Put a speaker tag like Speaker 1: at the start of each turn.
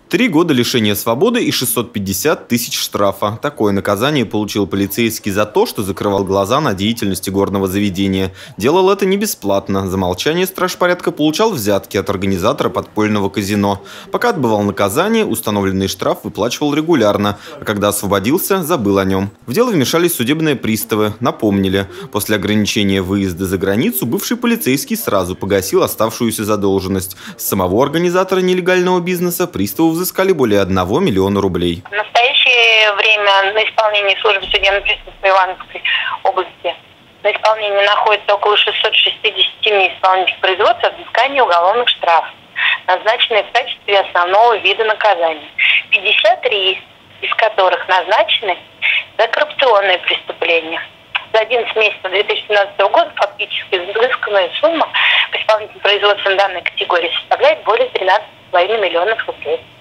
Speaker 1: 3 года лишения свободы и 650 тысяч штрафа. Такое наказание получил полицейский за то, что закрывал глаза на деятельность горного заведения. Делал это не бесплатно. За молчание страж порядка получал взятки от организатора подпольного казино. Пока отбывал наказание, установленный штраф выплачивал регулярно, а когда освободился, забыл о нем. В дело вмешались судебные приставы. Напомнили, после ограничения выезда за границу бывший полицейский сразу погасил оставшуюся задолженность. С самого организатора нелегального бизнеса приставы взыскали более 1 миллиона рублей.
Speaker 2: В настоящее время на исполнении службы судебного пристава по Ивановской области на исполнении находится около 667 исполнительных производств о взыскании уголовных штрафов, назначенных в качестве основного вида наказания. 53 из которых назначены за коррупционные преступления. За 11 месяцев 2017 года фактически взысканная сумма по исполнительным производствам данной категории составляет более 13,5 миллионов рублей.